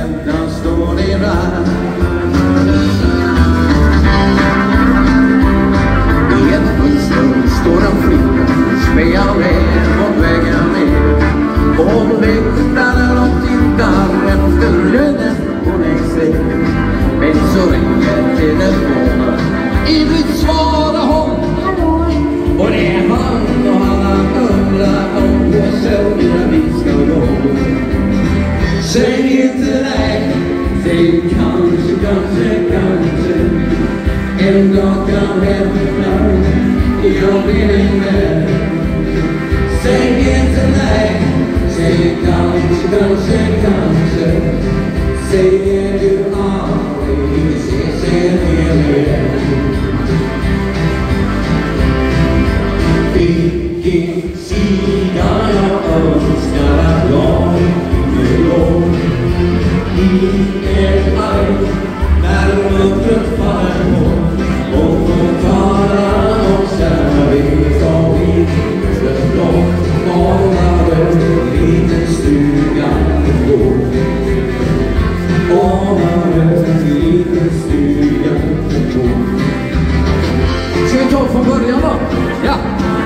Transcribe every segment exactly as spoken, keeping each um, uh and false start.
hjärtan står i brand. I ett fönster står en flicka, spelar med mot vägen ner. Och läktaren och tittar efter lönen hon är sig. Men så ringer telefonen, ivrigt svarar hon. Och det är han och han undrar om på söndag vi ska gå. Säg inte nej, säg kanske, kanske, kanske. En dag kan hända, jag blir inte. Säg inte nej, säg kanske, kanske, kanske. Säger du aldrig, säg det. Vilken sida jag önskar att jag kunde gå. I en arm när mörkret faller på. Och får tala om kärlek som vi inte blott. Anar en liten stuga att gå. Anar en liten stuga att gå. Ska vi ta från början då? Ja!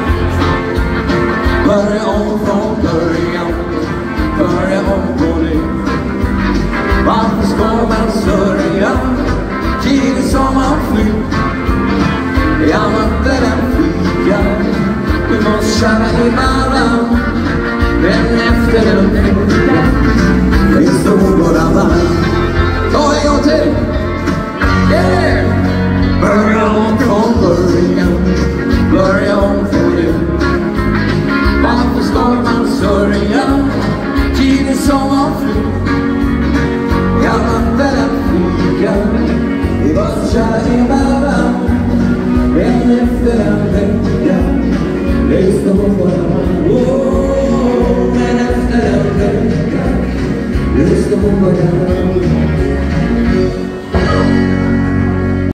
Börja om från början, börja om på nytt. Varför ska man sörja tiden som man flytt? Jag mötte den flicka, vi måste köra i varann. Men efter den flicka, vi stod våra varv. Ta en gång till! Yeah! Börja om från början, börja om på nytt. Varför ska man sörja tiden som man flytt? Jag mötte den flicka, vi var kära i varann. Men efter den vecka, lyssna på varann. Oh, men efter den vecka, lyssna på varann.